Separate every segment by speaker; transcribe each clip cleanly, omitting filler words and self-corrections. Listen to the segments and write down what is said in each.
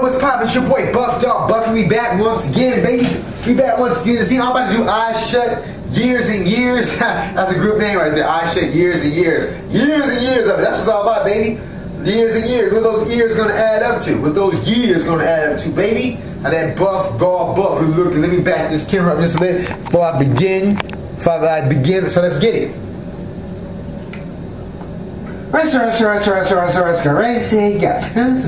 Speaker 1: what's poppin'? It's your boy Buff Dog Buffy. We back once again, baby. We back once again. See, I'm about to do Eyes Shut Years and Years. That's a group name right there. Eyes Shut Years and Years. Years and years of it. That's what it's all about, baby. Years and years. What those years gonna add up to? What those years gonna add up to, baby? How that Buff Dog Buffy looking. Let me back this camera up just a bit before I begin. So let's get it. Restaurant, racing, got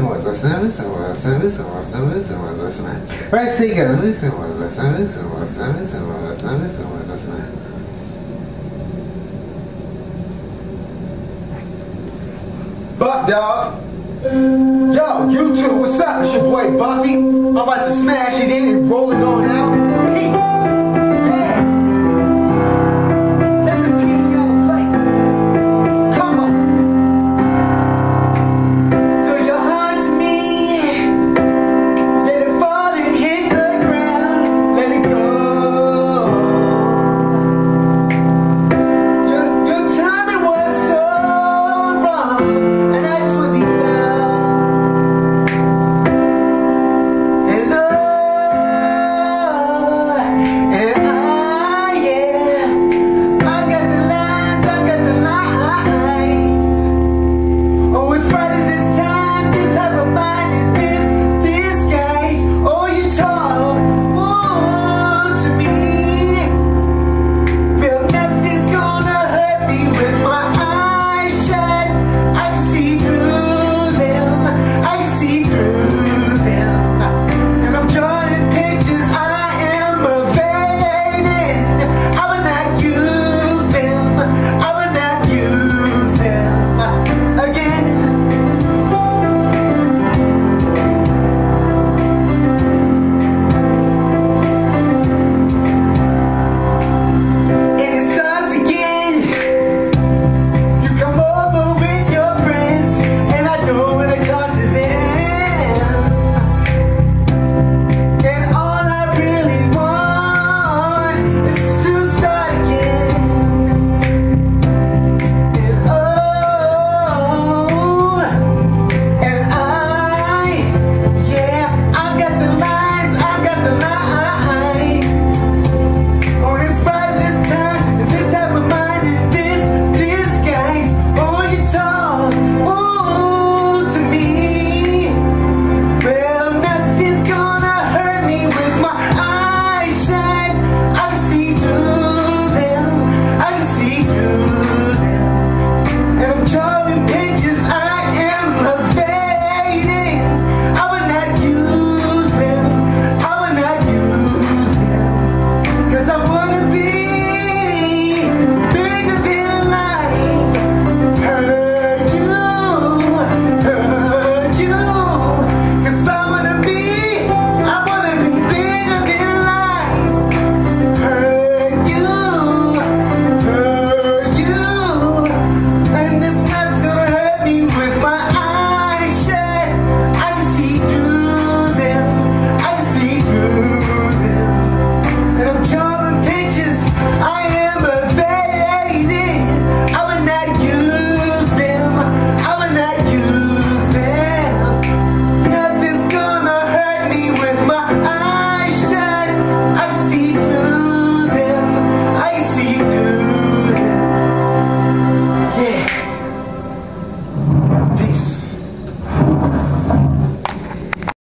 Speaker 1: Buff Dog. Yo, YouTube, what's up? It's your boy Buffy. I'm about to smash it in and roll it on